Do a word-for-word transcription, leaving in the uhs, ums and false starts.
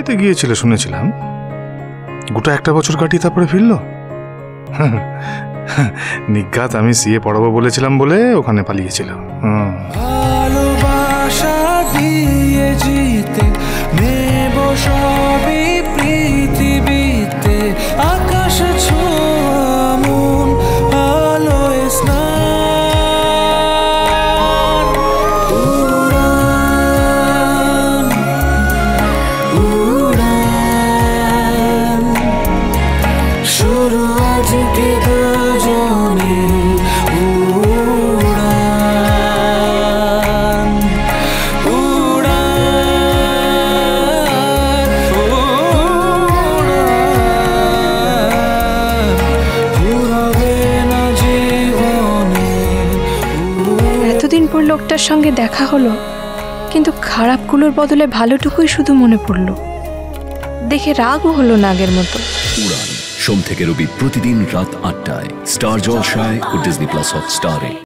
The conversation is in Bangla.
পড়তে গিয়েছিল শুনেছিলাম, গোটা একটা বছর কাটিয়ে তারপরে ফিরল। নিজ্ঞাত আমি সিএ পড়াবো বলেছিলাম বলে ওখানে পালিয়েছিল। ভালোবাসা দিয়ে জিতে নেব সবই পৃথিবীতে, আকাশ ছোঁয়া মন আলোয় স্নান। উড়ান উড়ান শুরু আজকে দুজনে। এতদিন পর লোকটার সঙ্গে দেখা হলো, কিন্তু খারাপগুলোর বদলে ভালোটুকুই শুধু মনে পড়লো। দেখে রাগও হলো না আগের মতো। উড়ান সোম থেকে রবি প্রতিদিন রাত আটটায় স্টার জলসায় ও ডিজনি প্লাস হটস্টারে।